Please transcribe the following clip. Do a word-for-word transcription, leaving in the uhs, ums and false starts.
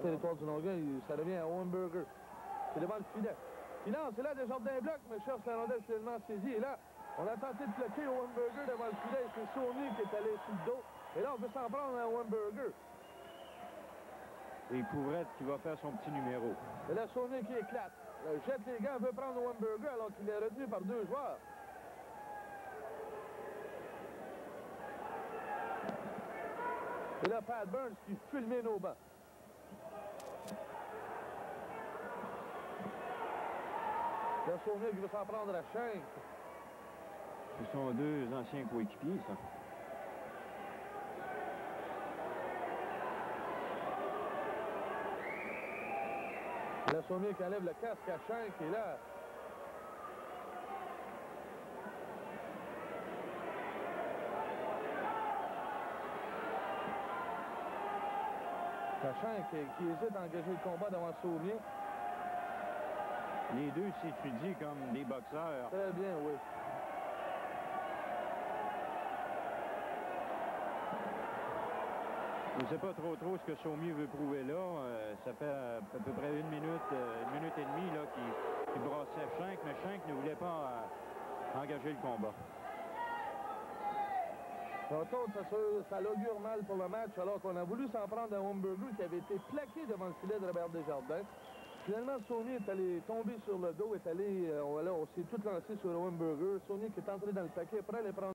Territoire du Longueuil, ça devient un Wimberger. C'est devant le filet. Puis non, c'est là Desjardins bloc, mais cherche la rondelle finalement saisie. Et là, on a tenté de bloquer au Wimberger devant le filet. C'est Saunier qui est allé sur le dos. Et là, on veut s'en prendre à un Wimberger. Et Couvrette qui va faire son petit numéro. Et là, Saunier qui éclate. Le jette les gants, veut prendre le Wimberger alors qu'il est retenu par deux joueurs. Et là, Pat Burns qui fulmine au banc. Là, Saunier qui veut s'en prendre à Schenk. Ce sont deux anciens coéquipiers, ça. Là, Saunier qui enlève le casque à Schenk. Et là, Schenk qui, qui hésite à engager le combat devant Saunier. Les deux s'étudient comme des boxeurs. Très bien, oui. Je ne sais pas trop trop ce que Saumier veut prouver là. Euh, ça fait à, à peu près une minute, euh, une minute et demie là, qu'il qu'il brassait Schenk, mais Schenk ne voulait pas euh, engager le combat. Tantôt, ça, ça l'augure mal pour le match, alors qu'on a voulu s'en prendre à Wimberger qui avait été plaqué devant le filet de Robert Desjardins. Finalement, Saunier est allé tomber sur le dos, est allé, euh, on, là, on s'est tout lancé sur le Wimberger. Saunier qui est entré dans le paquet, prêt à les prendre.